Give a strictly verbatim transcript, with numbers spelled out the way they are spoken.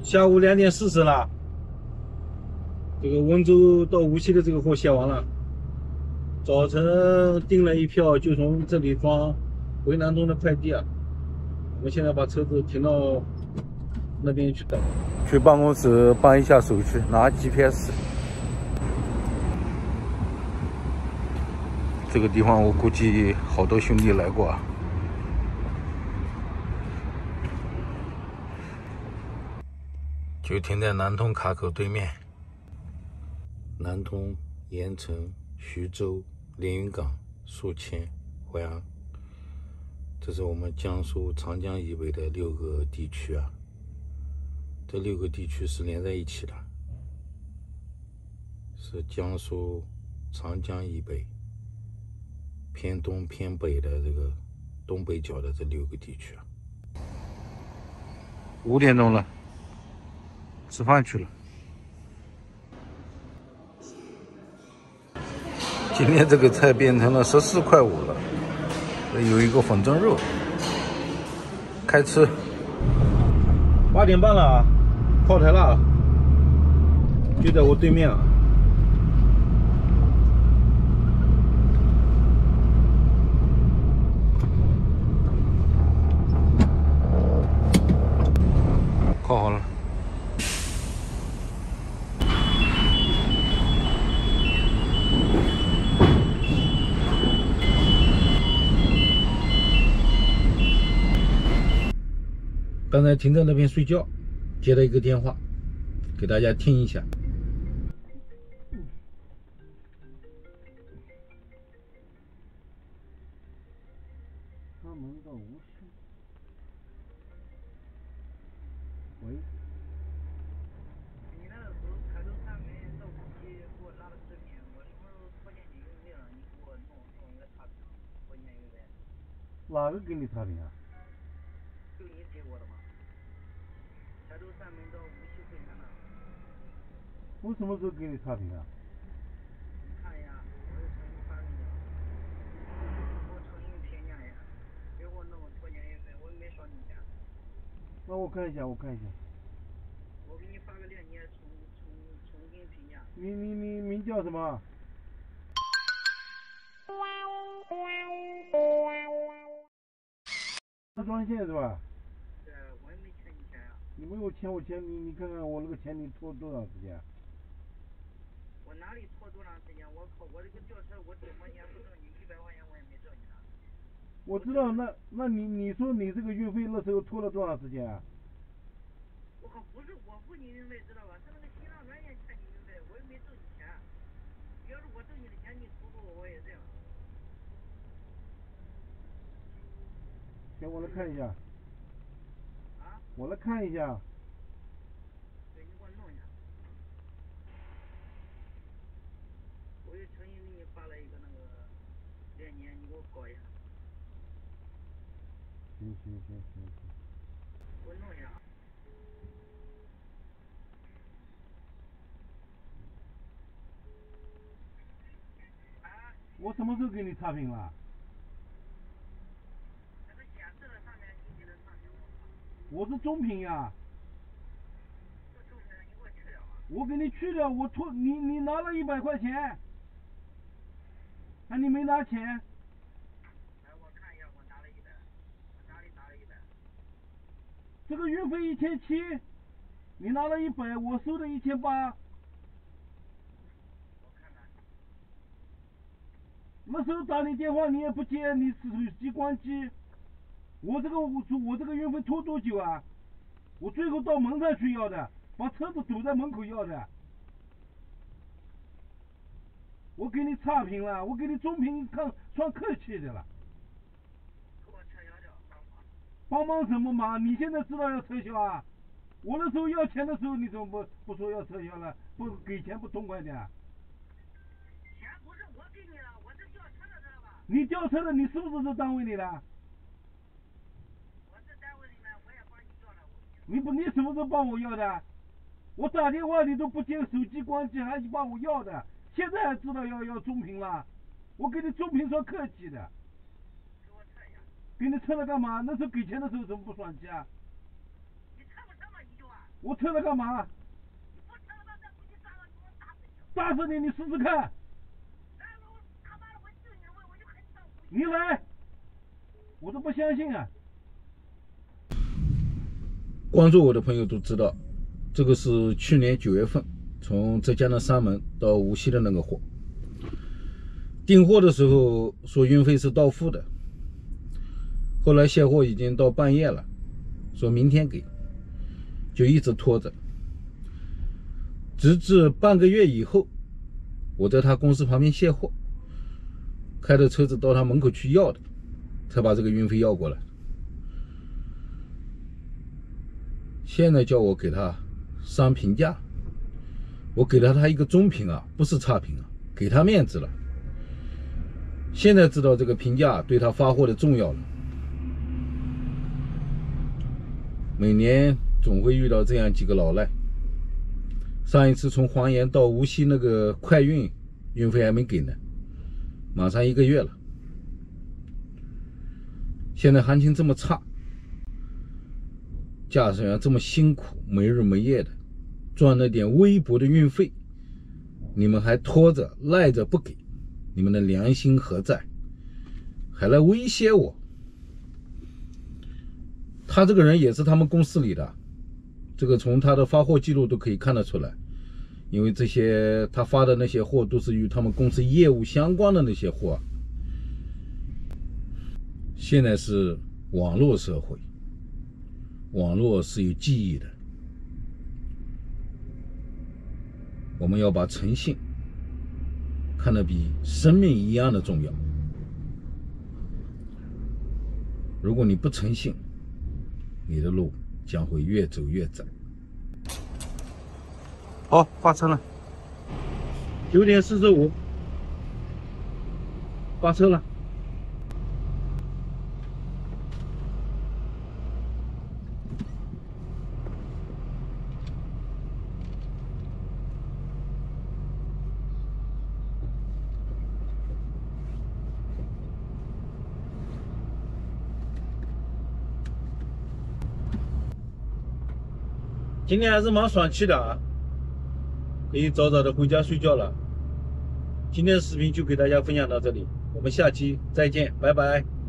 下午两点四十了，这个温州到无锡的这个货卸完了。早晨订了一票，就从这里装回南通的快递啊。我们现在把车子停到那边去等，去办公室办一下手续，拿 G P S。这个地方我估计好多兄弟来过啊。就停在南通卡口对面。南通、盐城、徐州、连云港、宿迁、淮安，这是我们江苏长江以北的六个地区啊。这六个地区是连在一起的，是江苏长江以北偏东偏北的这个东北角的这六个地区啊。五点钟了，吃饭去了。今天这个菜变成了十四块五了，有一个粉蒸肉，开吃。八点半了啊，炮台了，就在我对面啊。烤好了。刚才停在那边睡觉，接了一个电话，给大家听一下。他们到无锡。喂。 你那个时候开头上面到无锡给我拉了视频，我什么时候拖欠你邮费了？你给我弄弄一个差评，拖欠邮费。 哪个给你差评啊？ 就你给我的吗？开头上面到无锡会员了。 我什么时候给你差评啊？ 你看一下，我就重新发给你了。我重新评价一下，别给我弄拖欠邮费，我也没少你钱。 那我看一下，我看一下。 我给你发个链接，重重重新评价。 你你你名叫什么？专线是吧？ 对，我也没欠你钱呀。 你没有欠我钱，你你看看我那个钱你拖多长时间？ 我哪里拖多长时间？我靠，我这个吊车我怎么年不挣你一百块钱我也没挣你呢。 我知道，那那你你说你这个运费那时候拖了多长时间啊？ 我靠，不是我付你运费知道吧？是那个新浪软件欠你运费，我又没挣你钱。要是我挣你的钱，你投诉我我也认。 行，我来看一下。 啊？ 我来看一下。 对，你给我弄一下。我又重新给你发了一个那个链接，你给我搞一下。 行行行行行。 给我弄一下。啊？ 我什么时候给你差评了？ 那个显示的上面你给的差评我。 我是中评呀。 不中评，你给我去掉啊。 我给你去掉，我拖你你拿了一百块钱，啊你没拿钱。 来，我看一下，我拿了一百，我哪里拿了一百？ 这个运费一千七，你拿了一百，我收的一千八。 我看看。 那时候打你电话你也不接，你手机关机。我这个我我这个运费拖多久啊？我最后到门上去要的，把车子堵在门口要的。我给你差评了，我给你中评看算客气的了。 给我撤销掉，帮忙。 帮忙什么忙？你现在知道要撤销啊？我那时候要钱的时候你怎么不不说要撤销了？不给钱不痛快点？ 钱不是我给你的，我是吊车的，知道吧？ 你吊车的，你是不是这单位里的？ 我是单位里面，我也帮你要了。 你不，你什么时候帮我要的？我打电话你都不接，手机关机，还帮我要的，现在还知道要要中评了？我给你中评算客气的。 给我撤一下。 给你撤了干嘛？那时候给钱的时候怎么不算计啊？ 你撤不撤嘛？你就啊？ 我车子干嘛？ 我车子再不去砸了，给我打死你！ 打死你，你试试看。 然后他妈的我救你了，我我就很想回去。 你来，我都不相信啊！关注我的朋友都知道，这个是去年九月份从浙江的三门到无锡的那个货。订货的时候说运费是到付的，后来卸货已经到半夜了，说明天给，就一直拖着，直至半个月以后，我在他公司旁边卸货，开着车子到他门口去要的，才把这个运费要过来。现在叫我给他上评价，我给了他一个中评啊，不是差评啊，给他面子了。现在知道这个评价对他发货的重要了。每年总会遇到这样几个老赖。上一次从黄岩到无锡那个快运，运费还没给呢，马上一个月了。现在行情这么差，驾驶员这么辛苦，没日没夜的赚了点微薄的运费，你们还拖着赖着不给，你们的良心何在？还来威胁我？他这个人也是他们公司里的，这个从他的发货记录都可以看得出来，因为这些他发的那些货都是与他们公司业务相关的那些货。现在是网络社会，网络是有记忆的，我们要把诚信看得比生命一样的重要。如果你不诚信，你的路将会越走越窄。好，发车了，九点四十五，发车了。今天还是蛮爽气的啊，可以早早的回家睡觉了。今天的视频就给大家分享到这里，我们下期再见，拜拜。